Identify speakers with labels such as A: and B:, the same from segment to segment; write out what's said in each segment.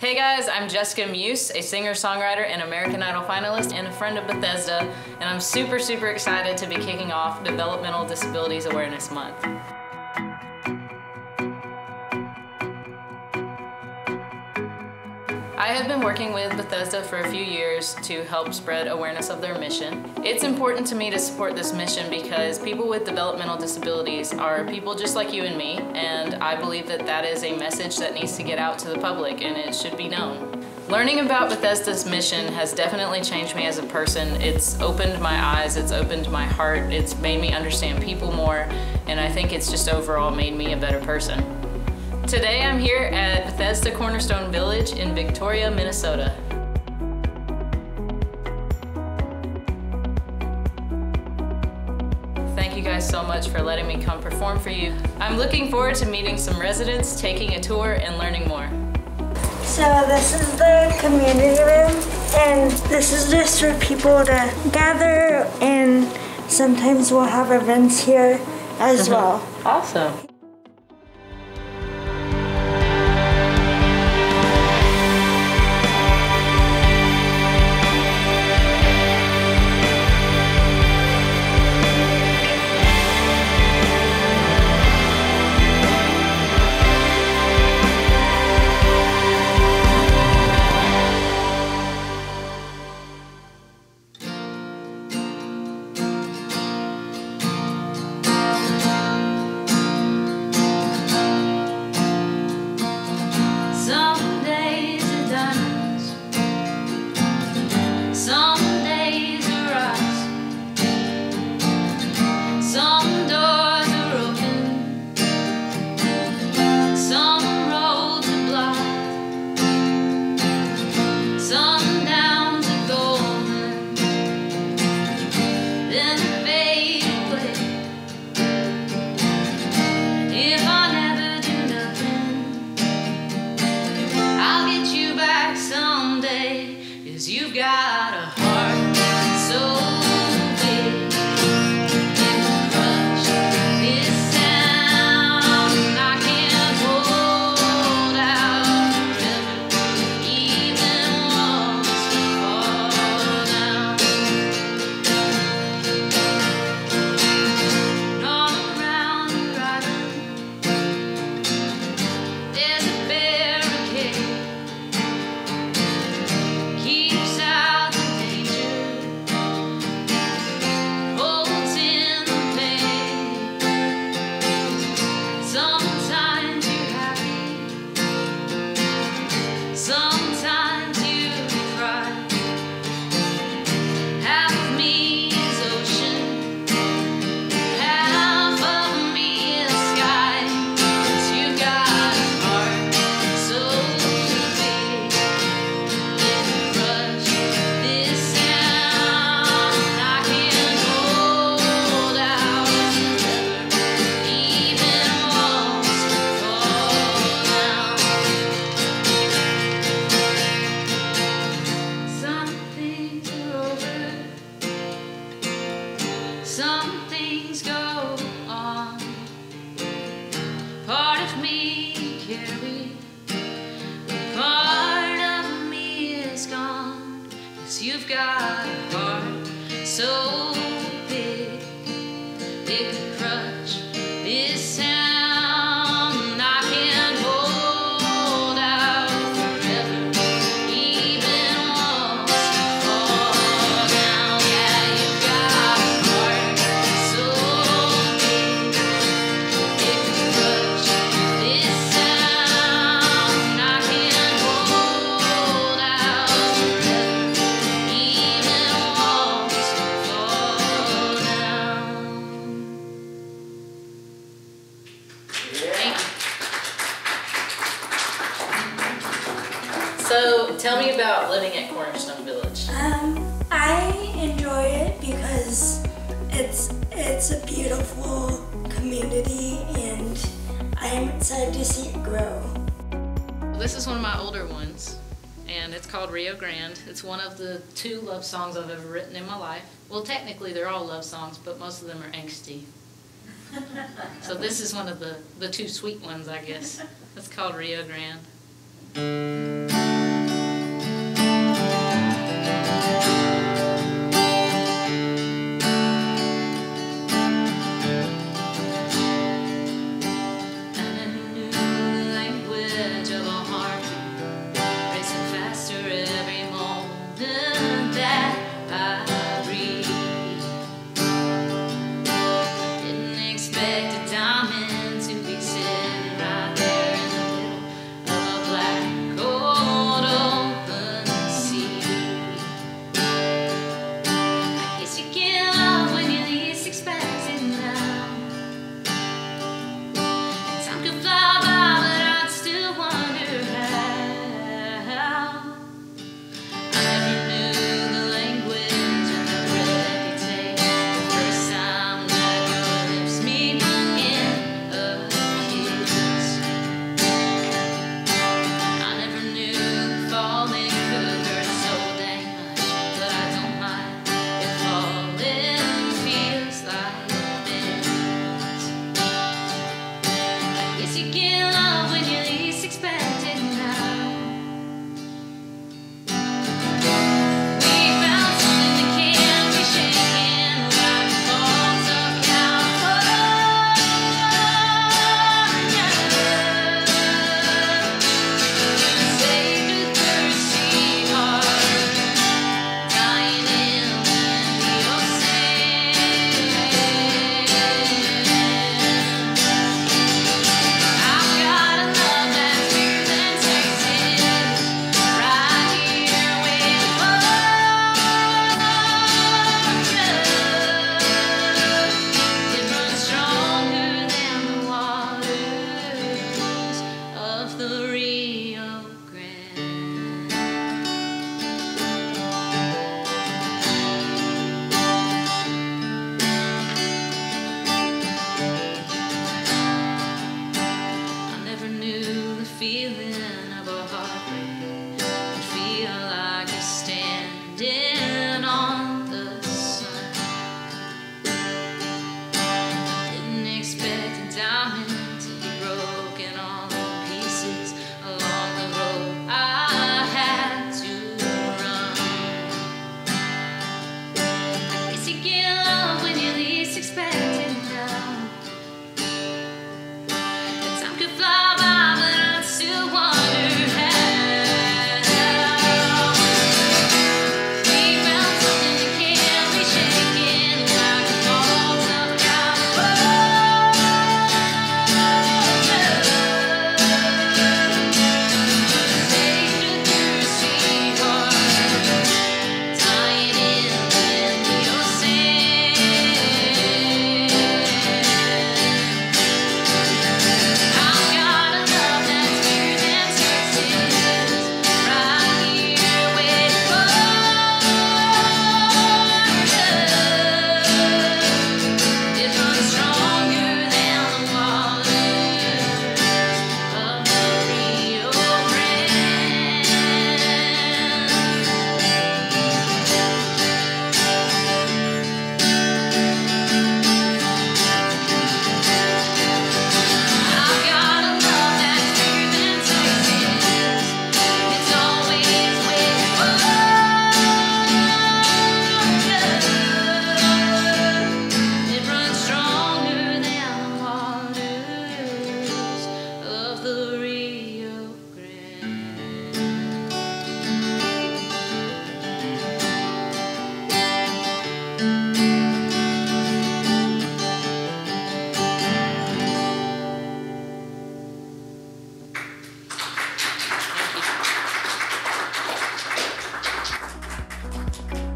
A: Hey guys, I'm Jessica Meuse, a singer-songwriter and American Idol finalist and a friend of Bethesda, and I'm super excited to be kicking off Developmental Disabilities Awareness Month. I have been working with Bethesda for a few years to help spread awareness of their mission. It's important to me to support this mission because people with developmental disabilities are people just like you and me, and I believe that that is a message that needs to get out to the public and it should be known. Learning about Bethesda's mission has definitely changed me as a person. It's opened my eyes, it's opened my heart, it's made me understand people more, and I think it's just overall made me a better person. Today I'm here at Bethesda Cornerstone Village in Victoria, Minnesota. Thank you guys so much for letting me come perform for you. I'm looking forward to meeting some residents, taking a tour, and learning more.
B: So this is the community room, and this is just for people to gather, and sometimes we'll have events here as well.
A: Awesome. You've got a heart so big, it can crush this town. I can't hold out forever, even walls fall down. And all around the island, there's a barricade. Some things go on. Part of me carried, part of me is gone. 'Cause you've got a heart so big, it could crush this town. I can't hold out forever, even walls fall down. Yeah, you've got a heart so big, it could crush this town. I can't hold out forever, even walls fall down. Thank you. So tell me about living at Cornerstone Village.
B: I enjoy it because it's a beautiful community, and I'm excited to see it grow.
A: This is one of my older ones, and it's called Rio Grande. It's one of the 2 love songs I've ever written in my life. Well, technically they're all love songs, but most of them are angsty. So this is one of the 2 sweet ones, I guess. It's called Rio Grande.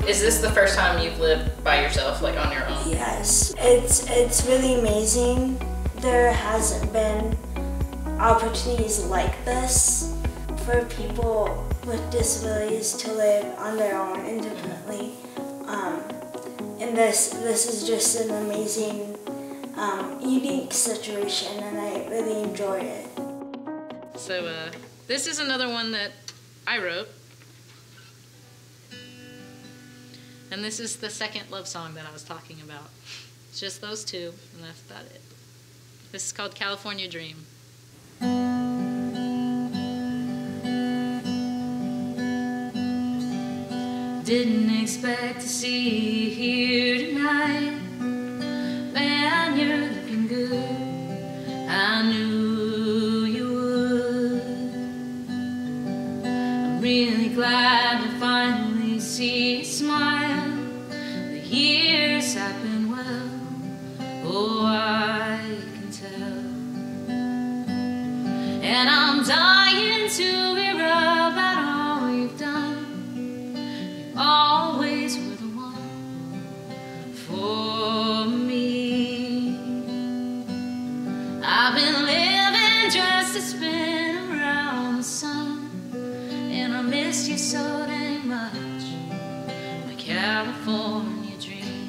A: Is this the first time you've lived by yourself, like on your own?
B: Yes, it's really amazing. There hasn't been opportunities like this for people with disabilities to live on their own independently. And this is just an amazing, unique situation, and I really enjoy it.
A: So this is another one that I wrote. And this is the second love song that I was talking about. It's just those two, and that's about it. This is called California Dream. Didn't expect to see you here tonight. Man, you're looking good. I knew you would. I'm really glad to finally see you smile. The years have been well, oh, I can tell. And I'm dying to hear about all you've done. Always were the one for me. I've been living just to spin around the sun, and I miss you so dang much, my California dream.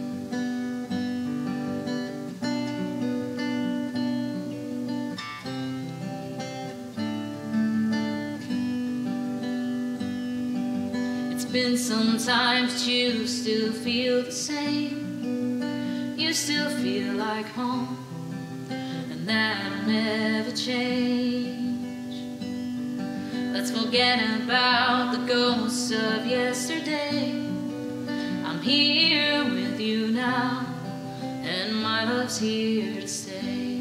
A: Been some times, but you still feel the same. You still feel like home, and that'll never change. Let's forget about the ghosts of yesterday. I'm here with you now, and my love's here to stay.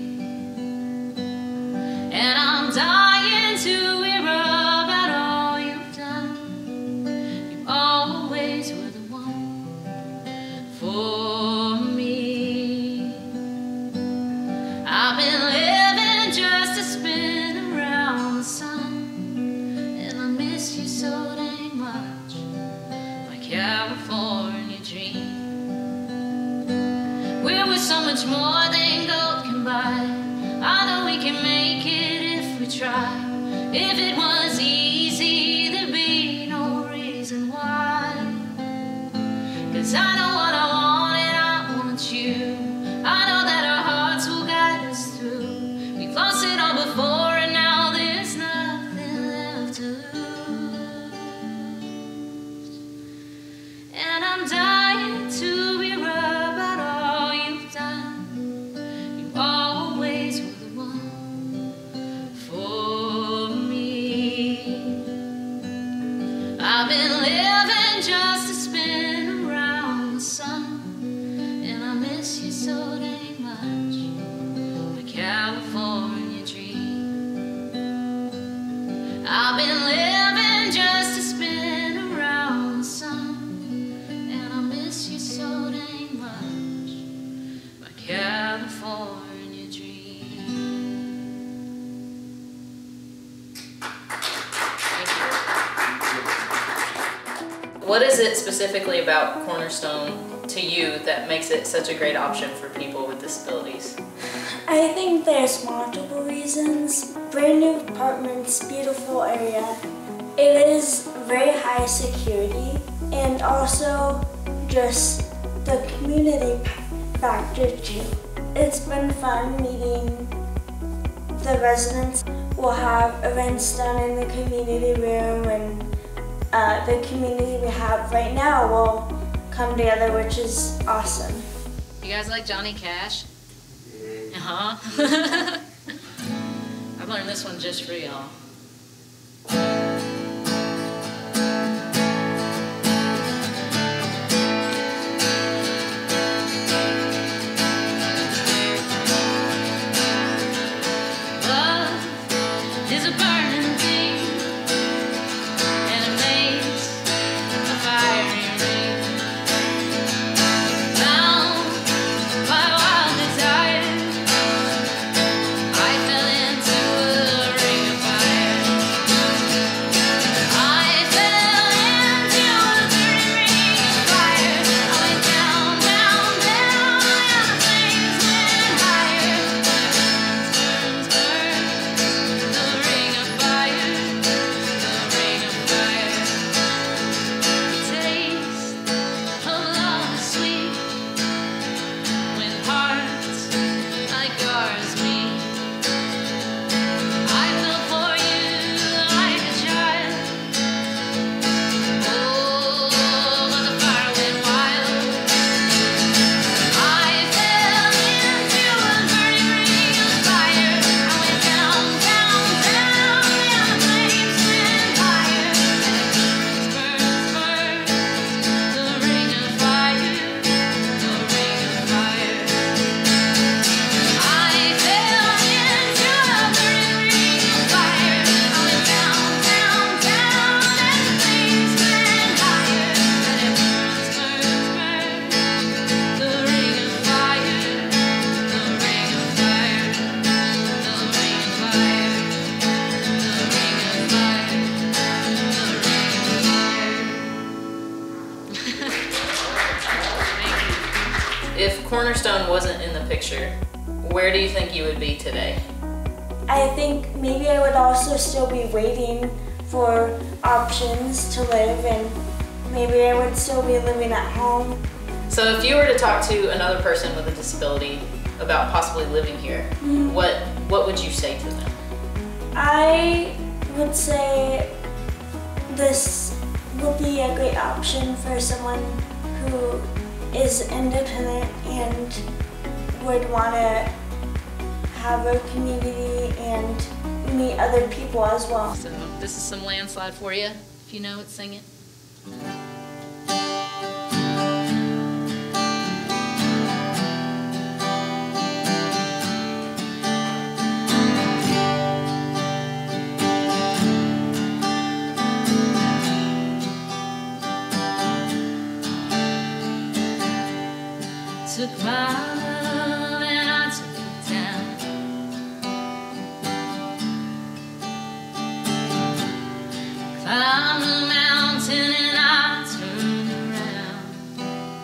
A: And I'm dying to hear about all you've done. Always were the one for me. I've been living just to spin around the sun, and I miss you so dang much, my California dream. We're worth so much more than gold can buy. I know we can make it if we try. If it was easy, there'd be no reason why. 'Cause I know what I want and I want you. I know that our hearts will guide us through. We've lost it all before, and now there's nothing left to lose. And I'm dying to hear about all you've done. You always were the one for me. I've been living just to spin around the sun, and I miss you so dang much, my California dream. I've been living just to spin around the sun, and I miss you so dang much, my California dream. Thank you. What is it specifically about Cornerstone to you that makes it such a great option for people with disabilities?
B: I think there's multiple reasons. Brand new apartments, beautiful area. It is very high security, and also just the community factor too. It's been fun meeting the residents. We'll have events done in the community room, and the community we have right now will come together, which is awesome.
A: You guys like Johnny Cash? Uh-huh. I learned this one just for y'all. Love is a burning thing, and it makes a fiery ring. Bound by wild desire, I fell into a ring of fire. Cornerstone wasn't in the picture, where do you think you would be today?
B: I think maybe I would also still be waiting for options to live, and maybe I would still be living at home.
A: So if you were to talk to another person with a disability about possibly living here, what would you say to them?
B: I would say this would be a great option for someone who is independent and would want to have a community and meet other people as well.
A: So this is some Landslide for you. If you know it, sing it. Took my love and I took it down. Climbed the mountain and I turned around,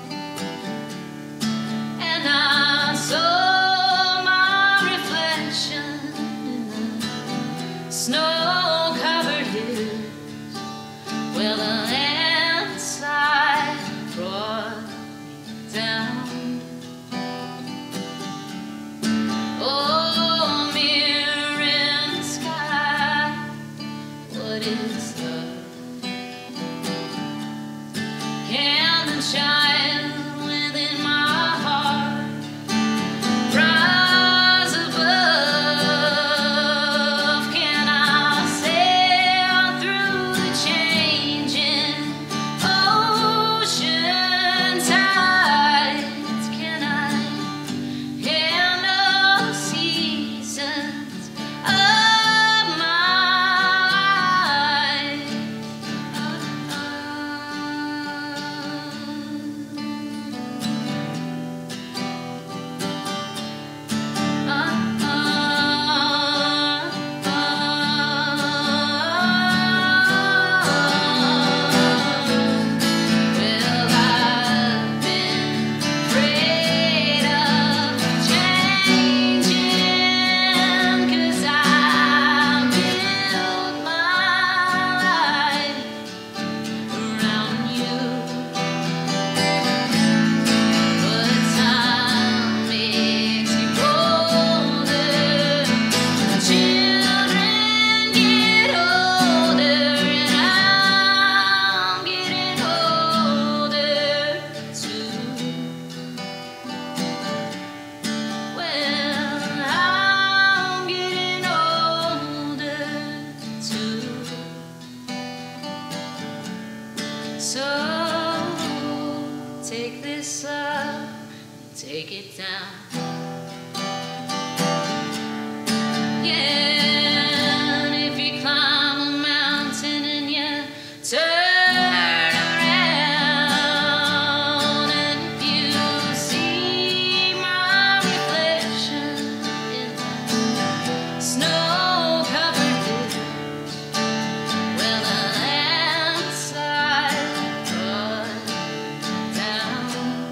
A: and I saw my reflection in the snow-covered hills where the landslide brought me down. Oh, mirror in the sky, what is love? Can the child within my heart rise above? Can I sail through the changing ocean tides? Can I handle seasons of my Well, I've been afraid of changing, 'cause I built my life around you. But time makes you older, children get older, and I'm getting older too. Well, I'm getting older too. So take this up, take it down. Yeah, and if you climb a mountain and you turn around, and if you see my reflection in the snow-covered hills, well, the landslide brought down.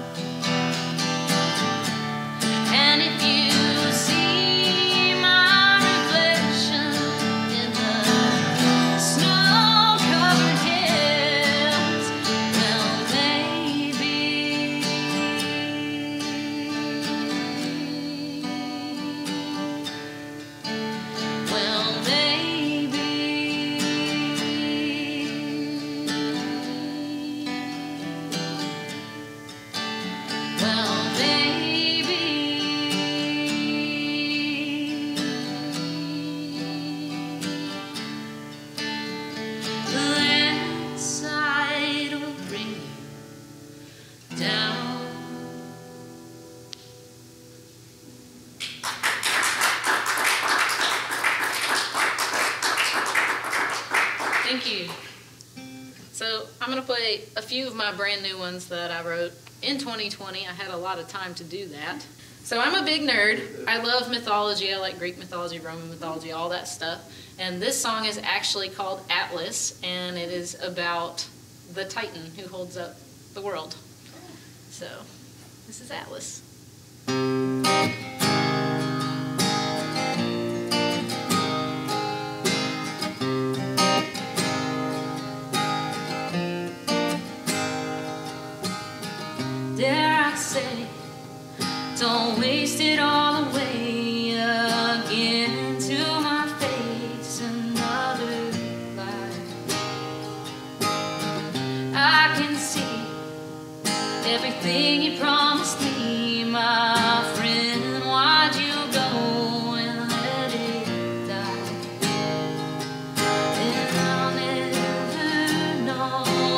A: And if you see my reflection in the snow-covered hills, well, maybe, well, maybe, well, maybe, the landslide will bring you down. Thank you. So I'm going to play a few of my brand new ones that I wrote in 2020. I had a lot of time to do that. So I'm a big nerd. I love mythology. I like Greek mythology, Roman mythology, all that stuff. And this song is actually called Atlas, and it is about the Titan who holds up the world. So this is Atlas. Dare I say, don't waste it all away again to my face another life. I can see everything you promised me, my friend. Why'd you go and let it die? And I'll never know.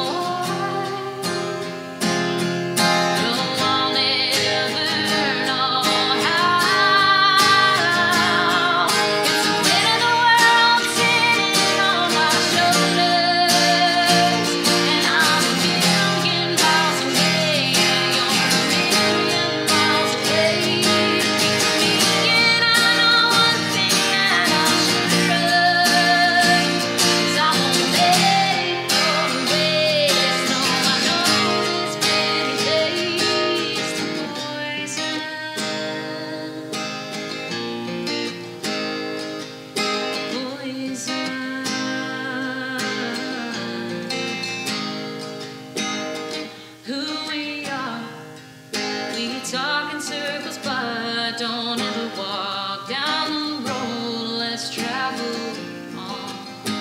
A: Talk in circles, but don't ever walk down the road. Let's travel on.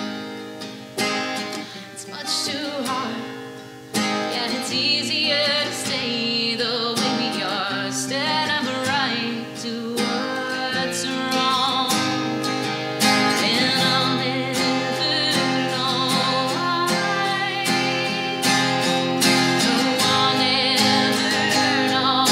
A: It's much too hard, yet it's easier to stay the way we are instead of right to what's wrong. And I'll never know why. No, I'll never know.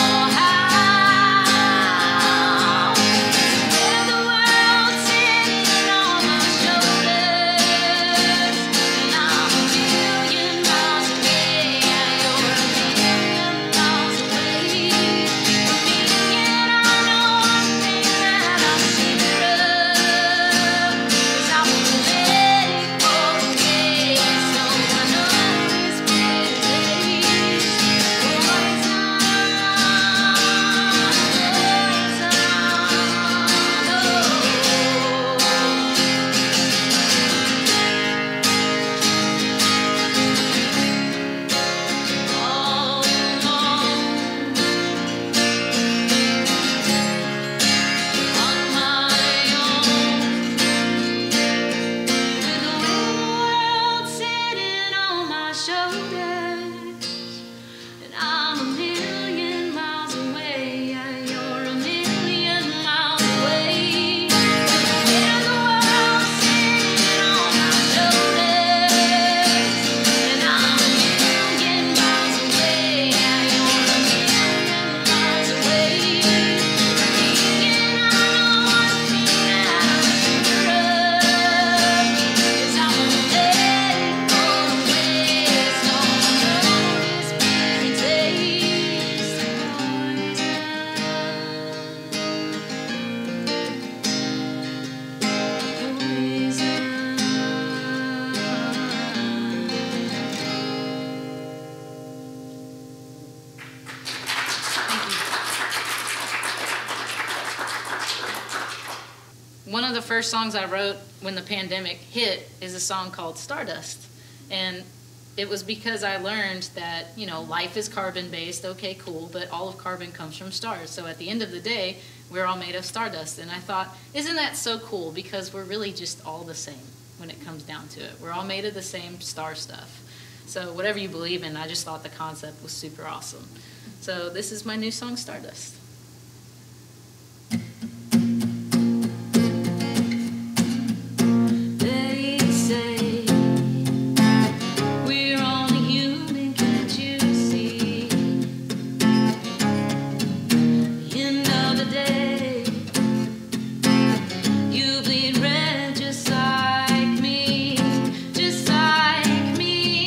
A: One of the first songs I wrote when the pandemic hit is a song called Stardust. And it was because I learned that, you know, life is carbon-based, okay, cool, but all of carbon comes from stars. So at the end of the day, we're all made of stardust. And I thought, isn't that so cool? Because we're really just all the same when it comes down to it. We're all made of the same star stuff. So whatever you believe in, I just thought the concept was super awesome. So this is my new song, Stardust.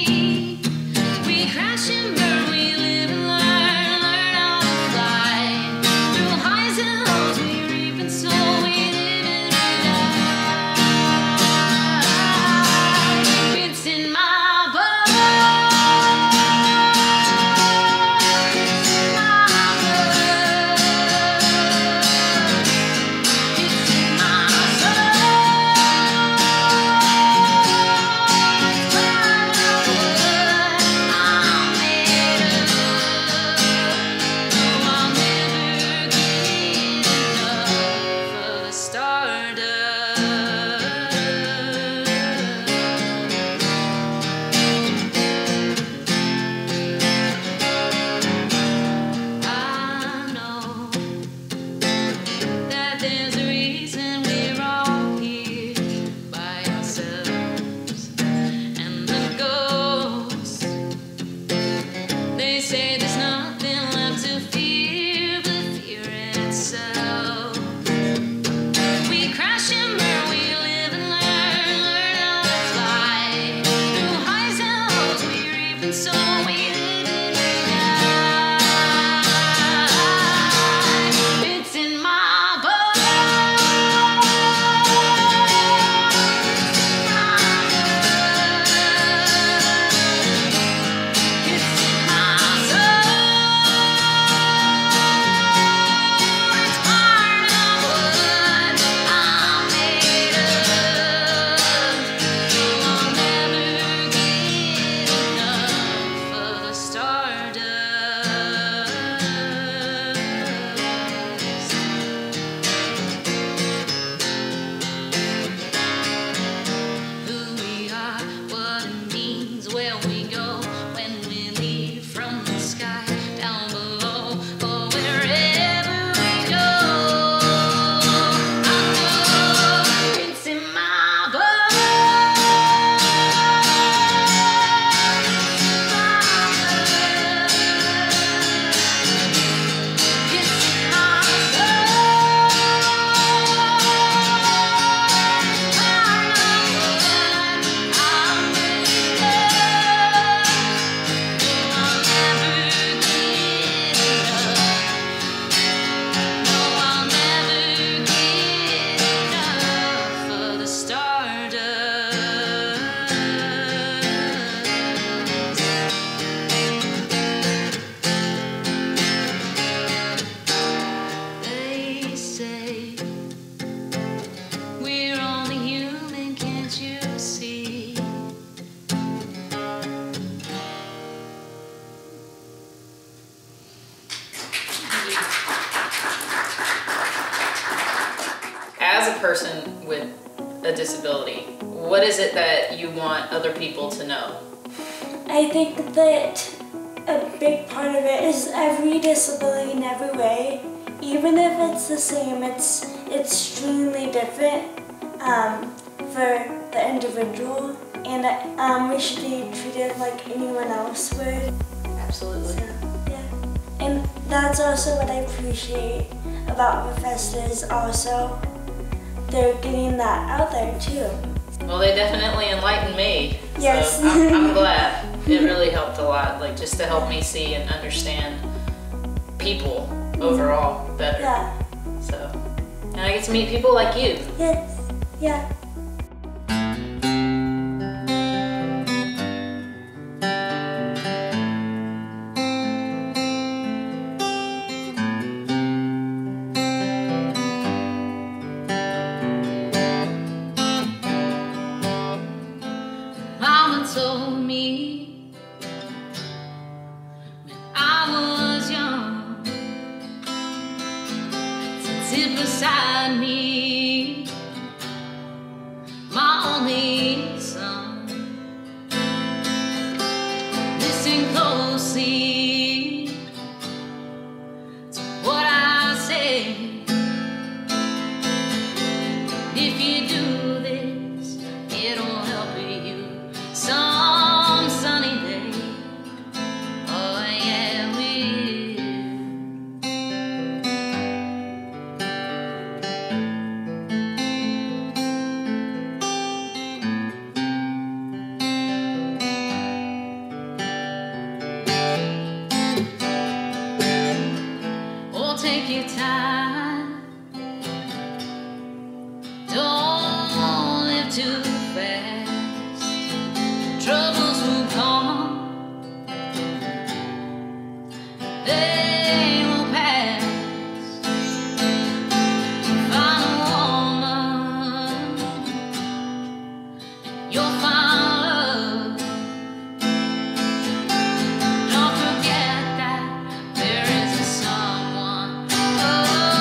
A: Crash and burn, we live and learn how to fly. So we live in it's in my bones. It's in my soul. It's part of what I'm made of. I'll never get enough of the stardust. Who we are, what it means, where we go when we leave from the sky down below, or wherever we go. I know it's in my bones. It's in my They say we're only human, can't you see? As a person with a disability, what is it that you want other people to know?
B: I think that a big part of it is every disability in every way, even if it's the same, it's extremely different for the individual, and we should be treated like anyone else would.
A: Absolutely.
B: So, yeah. And that's also what I appreciate about Bethesda is also they're getting that out there too.
A: Well, they definitely enlightened me.
B: Yes.
A: So I'm glad. It really helped a lot, like just to help me see and understand people overall better.
B: Yeah.
A: So, and I get to meet people like you.
B: Yes. Yeah.
A: Mama told me when I was young to sit beside me, my only son. Listen closely to what I say. If you do this, it'll help you some sunny day. Oh yeah, we oh, take your time. Don't live too fast. Troubles will come. They will pass. Find a woman. You'll find love. Don't forget that there is a someone. Oh,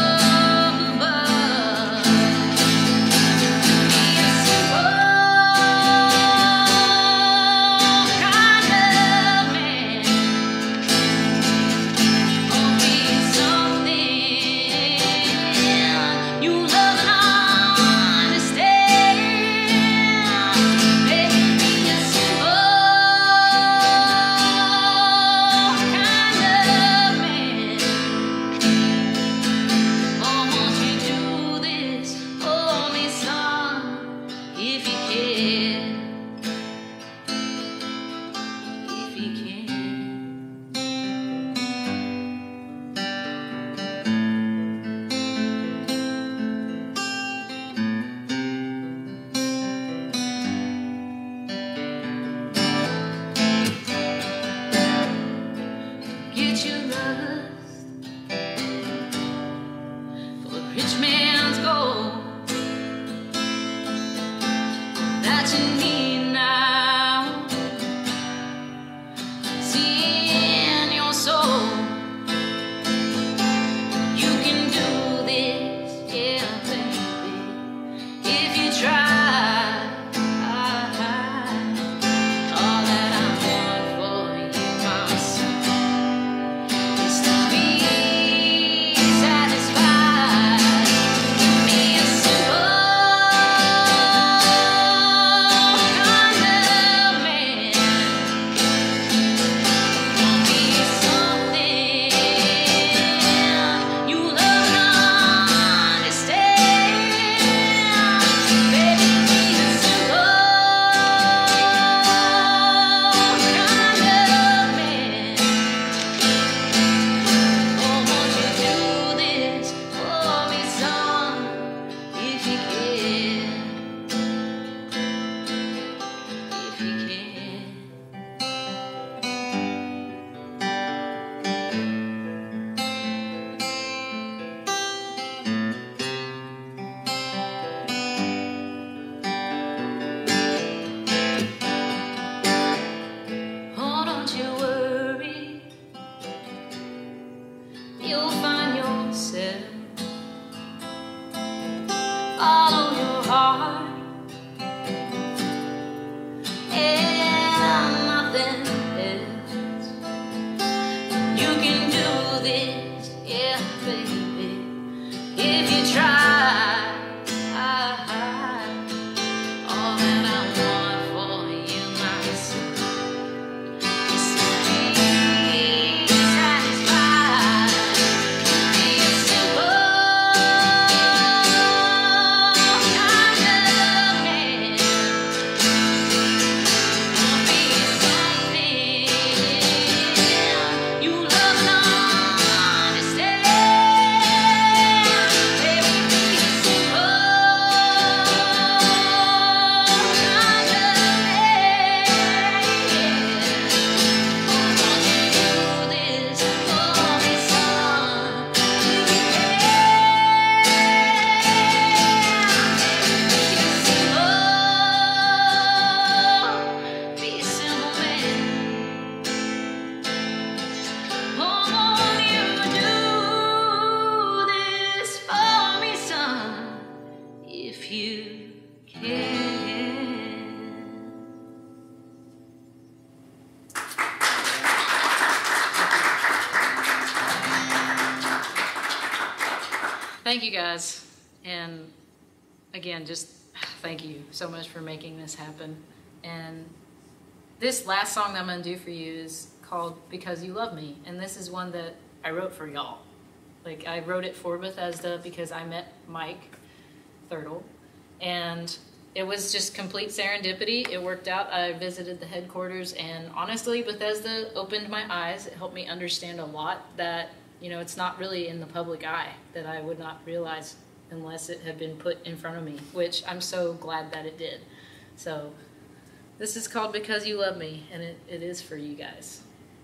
A: Thank you guys, and again, just thank you so much for making this happen. And this last song that I'm gonna do for you is called Because You Love Me, and this is one that I wrote for y'all. Like, I wrote it for Bethesda because I met Mike Thurtle, and it was just complete serendipity. It worked out. I visited the headquarters, and honestly, Bethesda opened my eyes. It helped me understand a lot that, you know, it's not really in the public eye, that I would not realize unless it had been put in front of me, which I'm so glad that it did. So this is called Because You Love Me, and it is for you guys.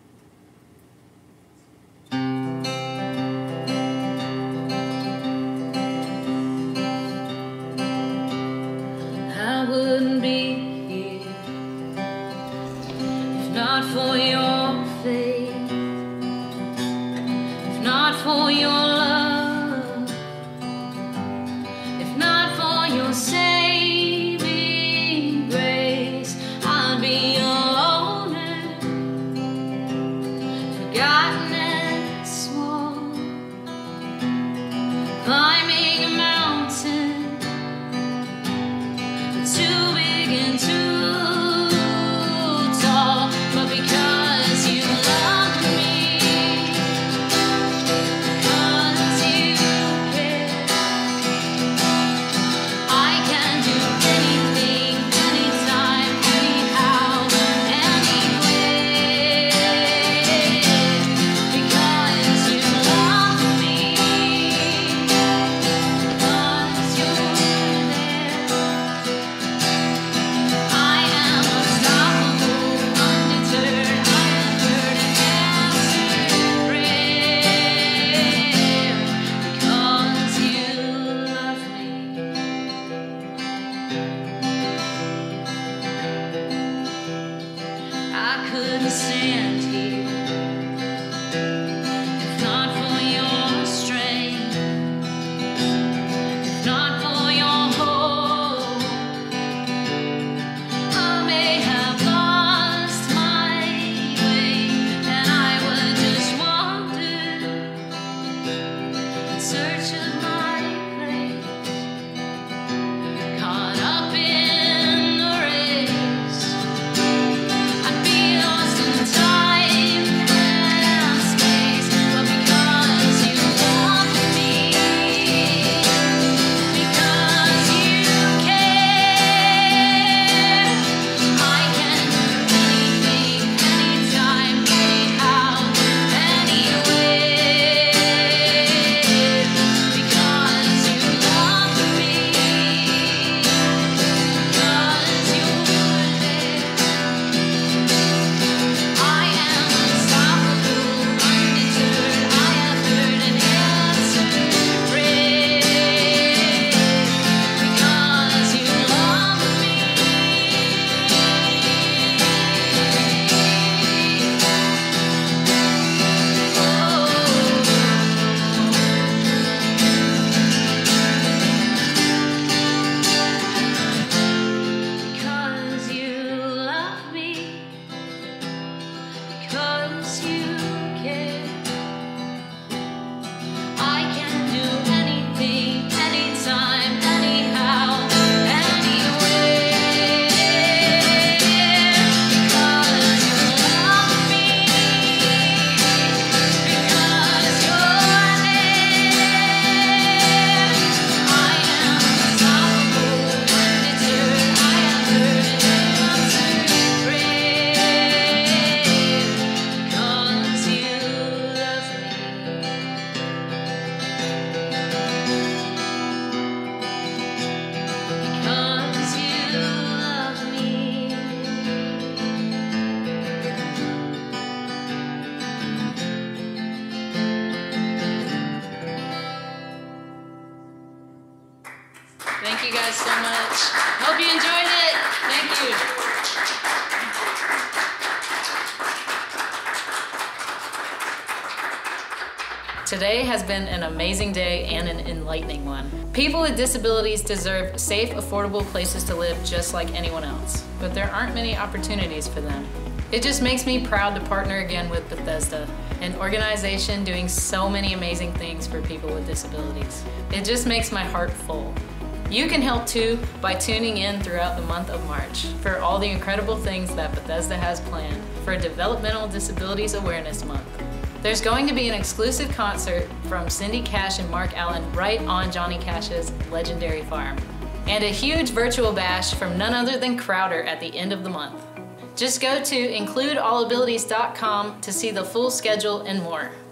A: I wouldn't be here if not for your faith, if not for your love, if not for your saving grace. I'd be alone, forgotten and small, climbing a mountain too big and too tall. But because you love me, because you care, I can do anything, anytime, anyhow, anywhere. Because you love me, because you're there. I am unstoppable, undeterred. I have heard an answered prayer. Because you love me. I couldn't stand here if not for your strength, if not for your hope. I may have lost my way, and I would just wander in search of my place, caught up in the race. I'd be lost in time and space, but because you love me, because you care, I can do anything, anytime, anyhow, anywhere. Because you love me, because you're there. I am unstoppable, undeterred. I have heard an answered prayer. Because you love me. Because you love me, because you care, I can do anything, anytime, anyhow, anywhere. Because you love me, because you're there. I am unstoppable, undeterred. I have heard an answered prayer. Because you love me. Because you love me. Thank you guys so much. Hope you enjoyed it. Thank you. Today has been an amazing day and an enlightening one. People with disabilities deserve safe, affordable places to live just like anyone else, but there aren't many opportunities for them. It just makes me proud to partner again with Bethesda, an organization doing so many amazing things for people with disabilities. It just makes my heart full. You can help too by tuning in throughout the month of March for all the incredible things that Bethesda has planned for Developmental Disabilities Awareness Month. There's going to be an exclusive concert from Cindy Cash and Mark Allen right on Johnny Cash's legendary farm, and a huge virtual bash from none other than Crowder at the end of the month. Just go to includeallabilities.com to see the full schedule and more.